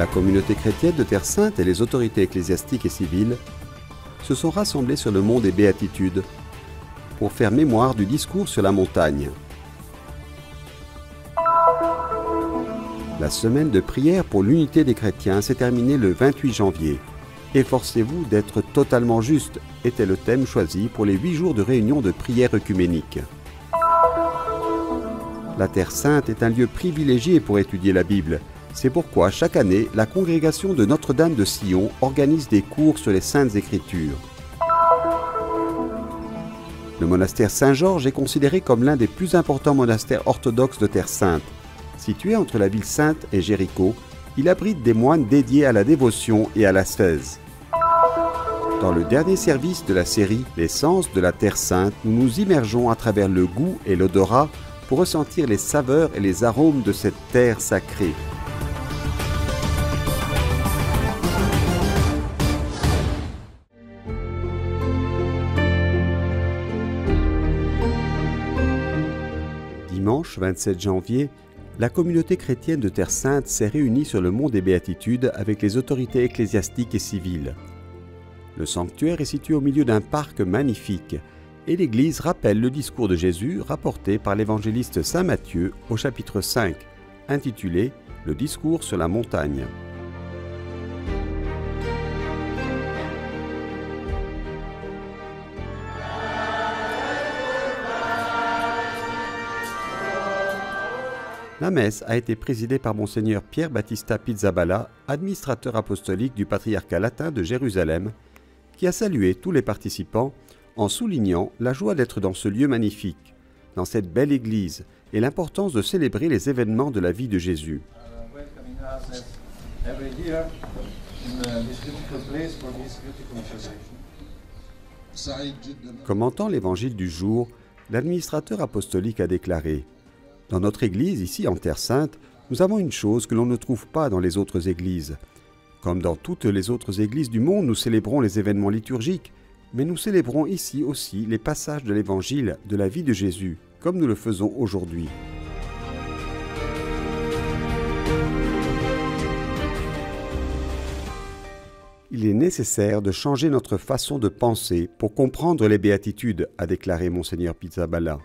communauté chrétienne de Terre Sainte et les autorités ecclésiastiques et civiles se sont rassemblés sur le mont des Béatitudes pour faire mémoire du discours sur la montagne. La semaine de prière pour l'unité des chrétiens s'est terminée le 28 janvier. Efforcez-vous d'être totalement juste était le thème choisi pour les 8 jours de réunion de prière œcuménique. La Terre Sainte est un lieu privilégié pour étudier la Bible. C'est pourquoi chaque année, la congrégation de Notre-Dame de Sion organise des cours sur les Saintes Écritures. Le monastère Saint-Georges est considéré comme l'un des plus importants monastères orthodoxes de Terre Sainte. Situé entre la ville sainte et Jéricho, il abrite des moines dédiés à la dévotion et à l'ascèse. Dans le dernier service de la série « L'essence de la Terre Sainte », nous nous immergeons à travers le goût et l'odorat pour ressentir les saveurs et les arômes de cette terre sacrée. Dimanche 27 janvier, la communauté chrétienne de Terre Sainte s'est réunie sur le mont des Béatitudes avec les autorités ecclésiastiques et civiles. Le sanctuaire est situé au milieu d'un parc magnifique et l'église rappelle le discours de Jésus rapporté par l'évangéliste Saint Matthieu au chapitre 5, intitulé « Le discours sur la montagne ». La messe a été présidée par Monseigneur Pierre Battista Pizzaballa, administrateur apostolique du patriarcat latin de Jérusalem, qui a salué tous les participants en soulignant la joie d'être dans ce lieu magnifique, dans cette belle église, et l'importance de célébrer les événements de la vie de Jésus. Commentant l'évangile du jour, l'administrateur apostolique a déclaré: dans notre Église, ici en Terre Sainte, nous avons une chose que l'on ne trouve pas dans les autres églises. Comme dans toutes les autres églises du monde, nous célébrons les événements liturgiques, mais nous célébrons ici aussi les passages de l'Évangile, de la vie de Jésus, comme nous le faisons aujourd'hui. Il est nécessaire de changer notre façon de penser pour comprendre les béatitudes, a déclaré Monseigneur Pizzaballa.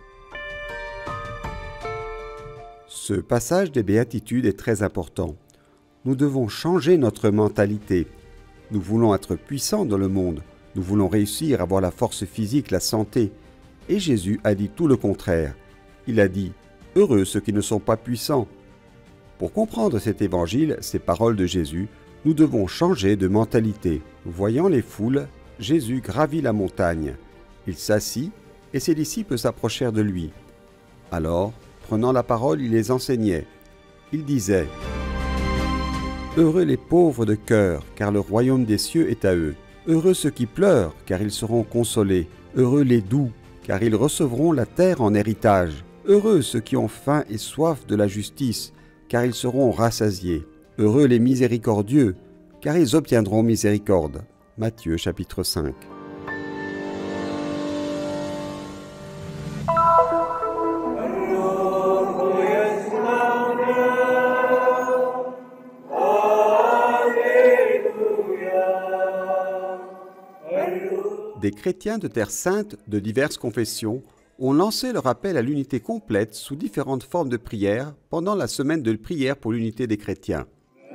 Ce passage des béatitudes est très important. Nous devons changer notre mentalité. Nous voulons être puissants dans le monde. Nous voulons réussir, avoir la force physique, la santé. Et Jésus a dit tout le contraire. Il a dit « Heureux ceux qui ne sont pas puissants ». Pour comprendre cet évangile, ces paroles de Jésus, nous devons changer de mentalité. Voyant les foules, Jésus gravit la montagne. Il s'assit et ses disciples s'approchèrent de lui. Alors, prenant la parole, il les enseignait. Il disait « Heureux les pauvres de cœur, car le royaume des cieux est à eux. Heureux ceux qui pleurent, car ils seront consolés. Heureux les doux, car ils recevront la terre en héritage. Heureux ceux qui ont faim et soif de la justice, car ils seront rassasiés. Heureux les miséricordieux, car ils obtiendront miséricorde. » Matthieu chapitre 5. Des chrétiens de Terre Sainte de diverses confessions ont lancé leur appel à l'unité complète sous différentes formes de prière pendant la semaine de prière pour l'unité des chrétiens.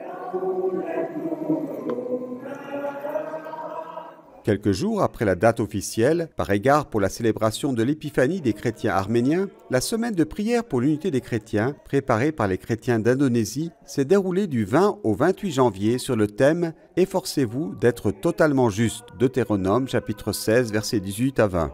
Quelques jours après la date officielle, par égard pour la célébration de l'épiphanie des chrétiens arméniens, la semaine de prière pour l'unité des chrétiens, préparée par les chrétiens d'Indonésie, s'est déroulée du 20 au 28 janvier sur le thème « Efforcez-vous d'être totalement juste » Deutéronome chapitre 16, versets 18 à 20.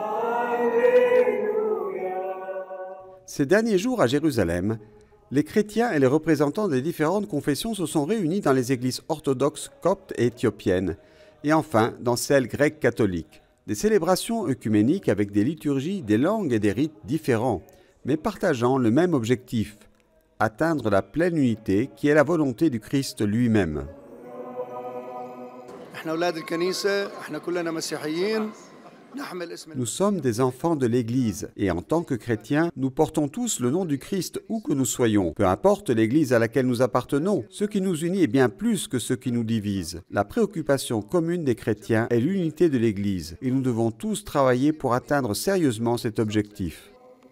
Ces derniers jours à Jérusalem, les chrétiens et les représentants des différentes confessions se sont réunis dans les églises orthodoxes coptes et éthiopiennes, et enfin dans celles grecques catholiques. Des célébrations œcuméniques avec des liturgies, des langues et des rites différents, mais partageant le même objectif, atteindre la pleine unité qui est la volonté du Christ lui-même. Nous sommes des enfants de l'Église et en tant que chrétiens, nous portons tous le nom du Christ où que nous soyons. Peu importe l'Église à laquelle nous appartenons, ce qui nous unit est bien plus que ce qui nous divise. La préoccupation commune des chrétiens est l'unité de l'Église et nous devons tous travailler pour atteindre sérieusement cet objectif.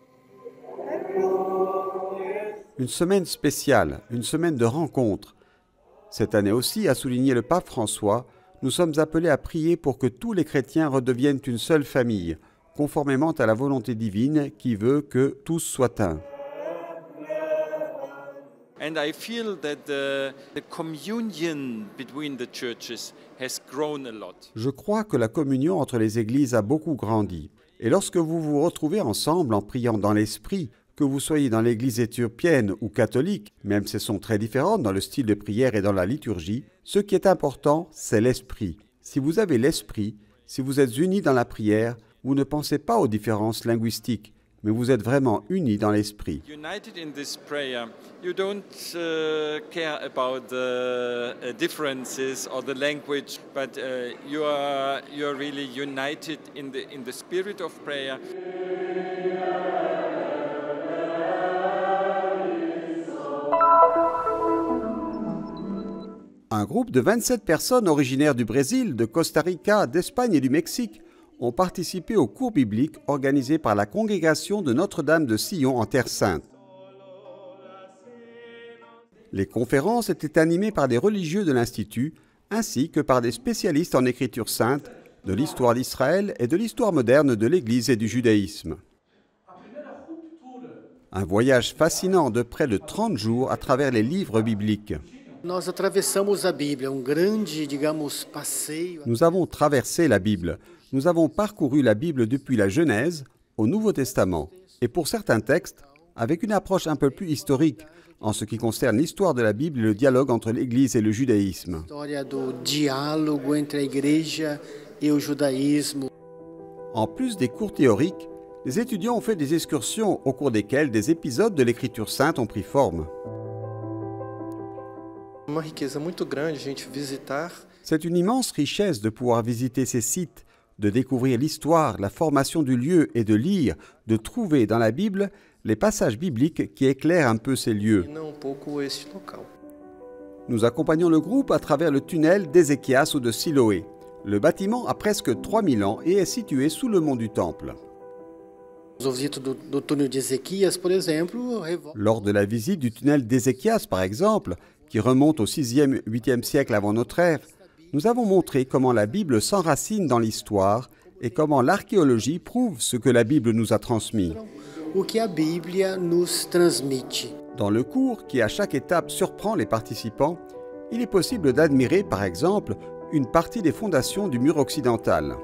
Une semaine spéciale, une semaine de rencontres. Cette année aussi, a souligné le pape François, nous sommes appelés à prier pour que tous les chrétiens redeviennent une seule famille, conformément à la volonté divine qui veut que tous soient un. And I feel that the communion between the churches has grown a lot. Je crois que la communion entre les églises a beaucoup grandi. Et lorsque vous vous retrouvez ensemble en priant dans l'esprit, que vous soyez dans l'église éthiopienne ou catholique, même si elles sont très différentes dans le style de prière et dans la liturgie, ce qui est important, c'est l'esprit. Si vous avez l'esprit, si vous êtes unis dans la prière, vous ne pensez pas aux différences linguistiques, mais vous êtes vraiment unis dans l'esprit. United in this prayer, you don't care about the differences or the language, but you are really united in the spirit of prayer. Un groupe de 27 personnes originaires du Brésil, de Costa Rica, d'Espagne et du Mexique ont participé au cours biblique organisé par la congrégation de Notre-Dame de Sion en Terre Sainte. Les conférences étaient animées par des religieux de l'Institut ainsi que par des spécialistes en Écriture sainte, de l'histoire d'Israël et de l'histoire moderne de l'Église et du judaïsme. Un voyage fascinant de près de 30 jours à travers les livres bibliques. Nous avons traversé la Bible. Nous avons parcouru la Bible depuis la Genèse au Nouveau Testament. Et pour certains textes, avec une approche un peu plus historique en ce qui concerne l'histoire de la Bible et le dialogue entre l'Église et le judaïsme. En plus des cours théoriques, les étudiants ont fait des excursions au cours desquelles des épisodes de l'Écriture sainte ont pris forme. C'est une immense richesse de pouvoir visiter ces sites, de découvrir l'histoire, la formation du lieu et de lire, de trouver dans la Bible les passages bibliques qui éclairent un peu ces lieux. Nous accompagnons le groupe à travers le tunnel d'Ézéchias ou de Siloé. Le bâtiment a presque 3000 ans et est situé sous le mont du Temple. Lors de la visite du tunnel d'Ézéchias, par exemple, qui remonte au 6e, 8e siècle avant notre ère, nous avons montré comment la Bible s'enracine dans l'histoire et comment l'archéologie prouve ce que la Bible nous a transmis. Dans le cours, qui à chaque étape surprend les participants, il est possible d'admirer, par exemple, une partie des fondations du mur occidental.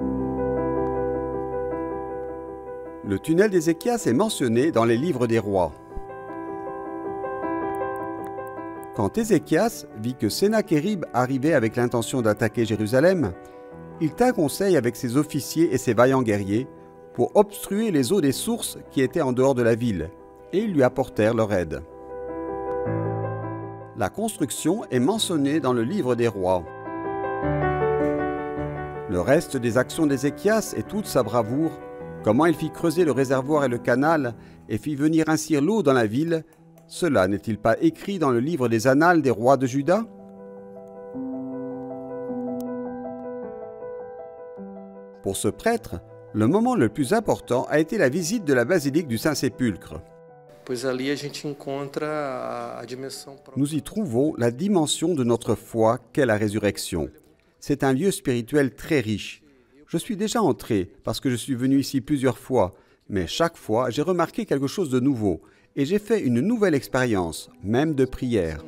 Le tunnel d'Ézéchias est mentionné dans les livres des rois. Quand Ézéchias vit que Sennachérib arrivait avec l'intention d'attaquer Jérusalem, il tint conseil avec ses officiers et ses vaillants guerriers pour obstruer les eaux des sources qui étaient en dehors de la ville, et ils lui apportèrent leur aide. La construction est mentionnée dans le livre des rois. Le reste des actions d'Ézéchias et toute sa bravoure, comment il fit creuser le réservoir et le canal et fit venir ainsi l'eau dans la ville, cela n'est-il pas écrit dans le livre des Annales des rois de Juda? Pour ce prêtre, le moment le plus important a été la visite de la basilique du Saint-Sépulcre. Nous y trouvons la dimension de notre foi qu'est la résurrection. C'est un lieu spirituel très riche. Je suis déjà entré parce que je suis venu ici plusieurs fois, mais chaque fois j'ai remarqué quelque chose de nouveau. Et j'ai fait une nouvelle expérience, même de prière.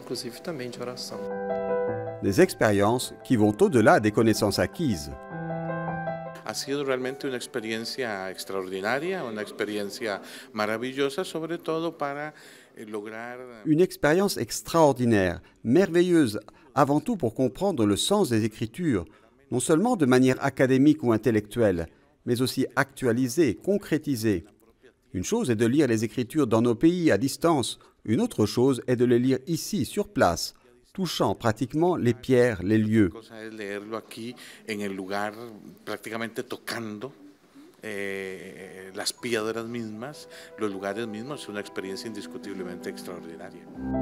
Des expériences qui vont au-delà des connaissances acquises. Ha sido realmente una experiencia extraordinaria, una experiencia maravillosa, sobre todo para lograr... Une expérience extraordinaire, merveilleuse, avant tout pour comprendre le sens des Écritures, non seulement de manière académique ou intellectuelle, mais aussi actualisée, concrétisée. Une chose est de lire les Écritures dans nos pays à distance, une autre chose est de les lire ici, sur place, touchant pratiquement les pierres, les lieux. Cosa es leerlo aquí en el lugar, prácticamente tocando las piedras mismas, los lugares mismos, es una experiencia indiscutiblemente extraordinaria.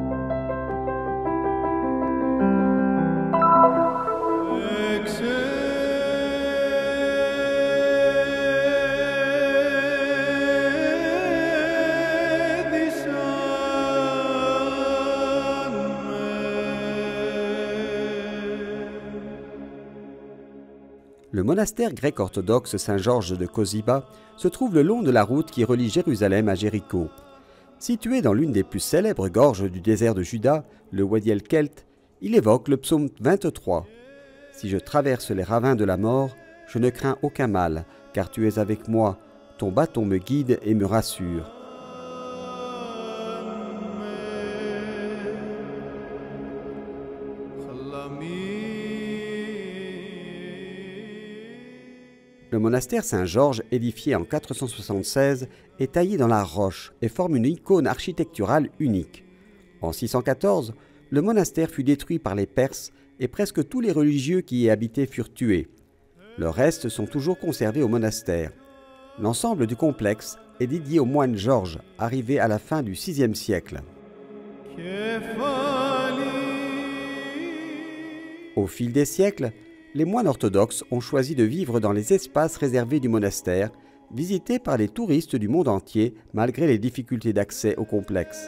Le monastère grec-orthodoxe Saint-Georges de Kosiba se trouve le long de la route qui relie Jérusalem à Jéricho. Situé dans l'une des plus célèbres gorges du désert de Juda, le Wadi el-Kelt, il évoque le psaume 23. « Si je traverse les ravins de la mort, je ne crains aucun mal, car tu es avec moi, ton bâton me guide et me rassure. » Le monastère Saint-Georges, édifié en 476, est taillé dans la roche et forme une icône architecturale unique. En 614, le monastère fut détruit par les Perses et presque tous les religieux qui y habitaient furent tués. Leurs restes sont toujours conservés au monastère. L'ensemble du complexe est dédié au moine Georges, arrivé à la fin du VIe siècle. Au fil des siècles, les moines orthodoxes ont choisi de vivre dans les espaces réservés du monastère, visités par les touristes du monde entier malgré les difficultés d'accès au complexe.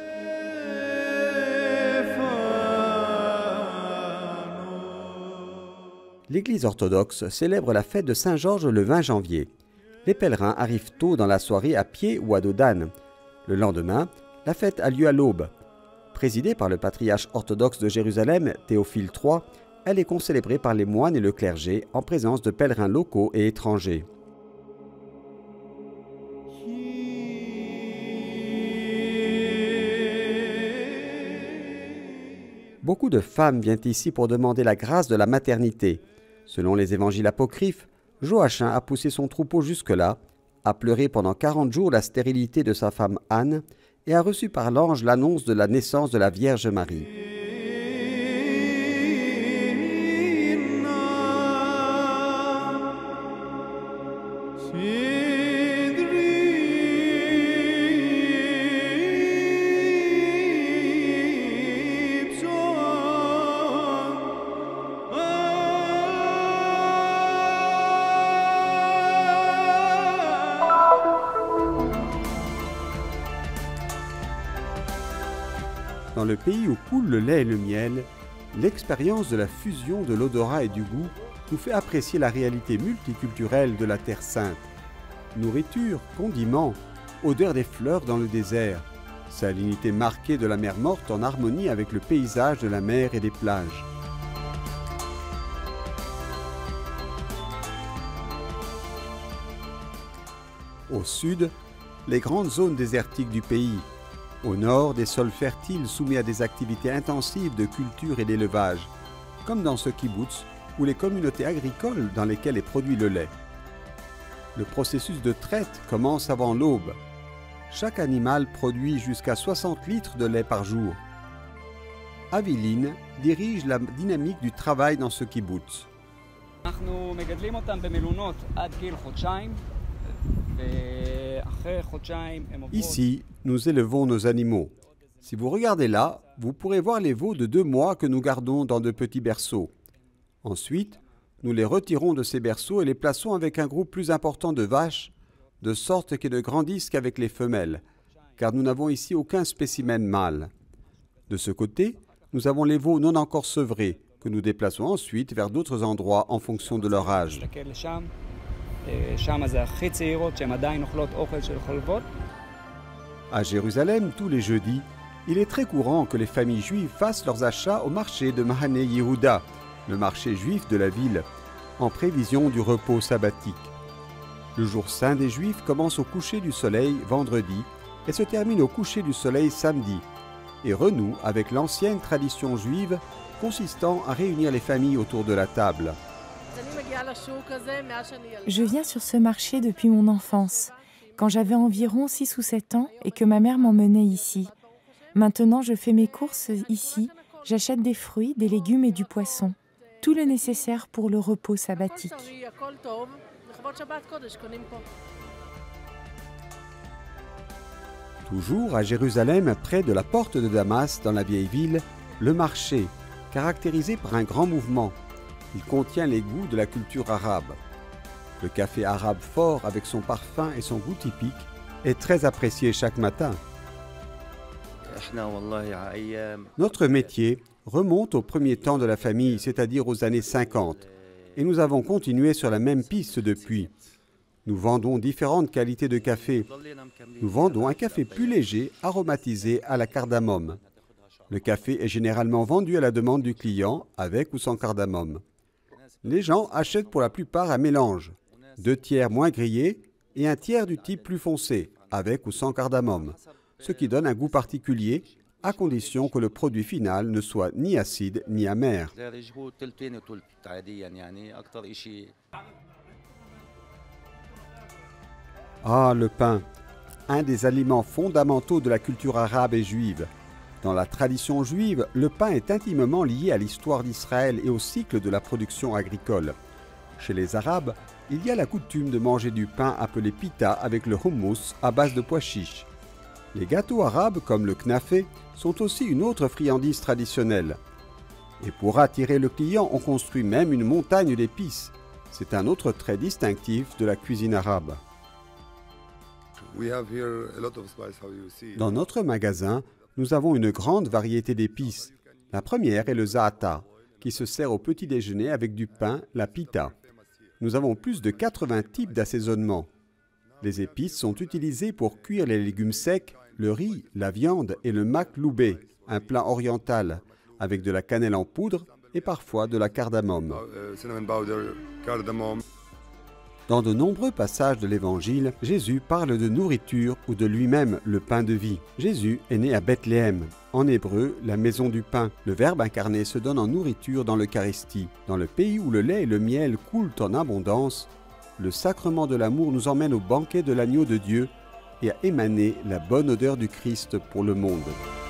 L'Église orthodoxe célèbre la fête de Saint-Georges le 20 janvier. Les pèlerins arrivent tôt dans la soirée à pied ou à dos d'âne. Le lendemain, la fête a lieu à l'aube. Présidée par le patriarche orthodoxe de Jérusalem, Théophile III, elle est concélébrée par les moines et le clergé en présence de pèlerins locaux et étrangers. Beaucoup de femmes viennent ici pour demander la grâce de la maternité. Selon les évangiles apocryphes, Joachim a poussé son troupeau jusque-là, a pleuré pendant 40 jours la stérilité de sa femme Anne et a reçu par l'ange l'annonce de la naissance de la Vierge Marie. Dans le pays où coule le lait et le miel, l'expérience de la fusion de l'odorat et du goût nous fait apprécier la réalité multiculturelle de la Terre Sainte. Nourriture, condiments, odeur des fleurs dans le désert, salinité marquée de la mer Morte en harmonie avec le paysage de la mer et des plages. Au sud, les grandes zones désertiques du pays. Au nord, des sols fertiles soumis à des activités intensives de culture et d'élevage, comme dans ce kibbutz ou les communautés agricoles dans lesquelles est produit le lait. Le processus de traite commence avant l'aube. Chaque animal produit jusqu'à 60 litres de lait par jour. Aviline dirige la dynamique du travail dans ce kibbutz. Ici, nous élevons nos animaux. Si vous regardez là, vous pourrez voir les veaux de 2 mois que nous gardons dans de petits berceaux. Ensuite, nous les retirons de ces berceaux et les plaçons avec un groupe plus important de vaches, de sorte qu'elles ne grandissent qu'avec les femelles, car nous n'avons ici aucun spécimen mâle. De ce côté, nous avons les veaux non encore sevrés, que nous déplaçons ensuite vers d'autres endroits en fonction de leur âge. À Jérusalem, tous les jeudis, il est très courant que les familles juives fassent leurs achats au marché de Mahane Yehuda, le marché juif de la ville, en prévision du repos sabbatique. Le jour saint des Juifs commence au coucher du soleil vendredi et se termine au coucher du soleil samedi, et renoue avec l'ancienne tradition juive consistant à réunir les familles autour de la table. Je viens sur ce marché depuis mon enfance, quand j'avais environ 6 ou 7 ans et que ma mère m'emmenait ici. Maintenant, je fais mes courses ici, J'achète des fruits, des légumes et du poisson. Tout le nécessaire pour le repos sabbatique. Toujours à Jérusalem, près de la porte de Damas, dans la vieille ville, le marché, caractérisé par un grand mouvement. Il contient les goûts de la culture arabe. Le café arabe fort, avec son parfum et son goût typique, est très apprécié chaque matin. Notre métier remonte au premier temps de la famille, c'est-à-dire aux années 50, et nous avons continué sur la même piste depuis. Nous vendons différentes qualités de café. Nous vendons un café plus léger, aromatisé à la cardamome. Le café est généralement vendu à la demande du client, avec ou sans cardamome. Les gens achètent pour la plupart un mélange, 2 tiers moins grillés et un tiers du type plus foncé, avec ou sans cardamome, ce qui donne un goût particulier, à condition que le produit final ne soit ni acide ni amer. Ah, le pain, un des aliments fondamentaux de la culture arabe et juive. Dans la tradition juive, le pain est intimement lié à l'histoire d'Israël et au cycle de la production agricole. Chez les Arabes, il y a la coutume de manger du pain appelé pita avec le hummus à base de pois chiches. Les gâteaux arabes, comme le knafé, sont aussi une autre friandise traditionnelle. Et pour attirer le client, on construit même une montagne d'épices. C'est un autre trait distinctif de la cuisine arabe. Dans notre magasin, nous avons une grande variété d'épices. La première est le za'atar, qui se sert au petit déjeuner avec du pain, la pita. Nous avons plus de 80 types d'assaisonnement. Les épices sont utilisées pour cuire les légumes secs, le riz, la viande et le makloubé, un plat oriental, avec de la cannelle en poudre et parfois de la cardamome. Dans de nombreux passages de l'Évangile, Jésus parle de nourriture ou de lui-même le pain de vie. Jésus est né à Bethléem, en hébreu, la maison du pain. Le Verbe incarné se donne en nourriture dans l'Eucharistie. Dans le pays où le lait et le miel coulent en abondance, le sacrement de l'amour nous emmène au banquet de l'agneau de Dieu et à émaner la bonne odeur du Christ pour le monde.